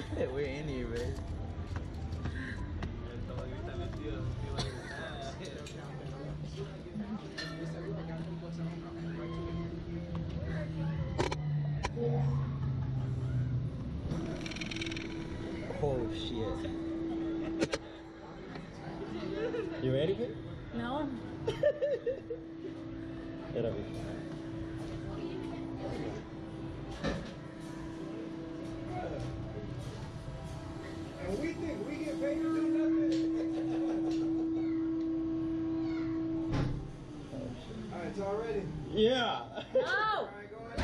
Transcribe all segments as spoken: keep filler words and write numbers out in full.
We're in here, man. Oh shit. You ready, babe? No. Espérame. And we think we get paid to do nothing. Alright, y'all ready? Yeah. No. Alright, go ahead.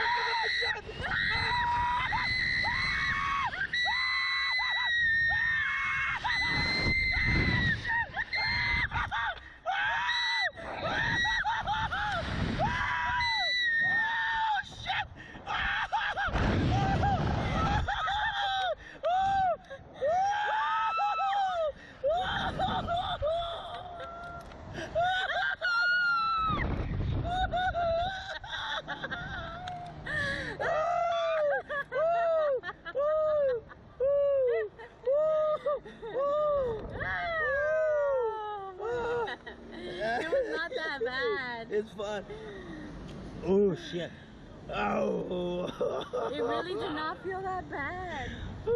It was not that bad. It's fun. Oh shit. Oh. It really did not feel that bad.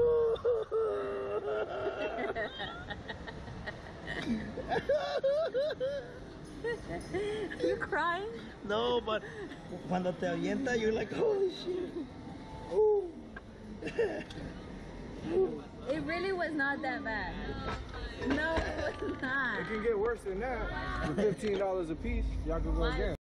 You crying? No, but cuando te avienta, you're like, holy shit. Ooh. It really was not that bad. No, it was It not. can get worse than that. For fifteen dollars a piece, y'all can go Why? again.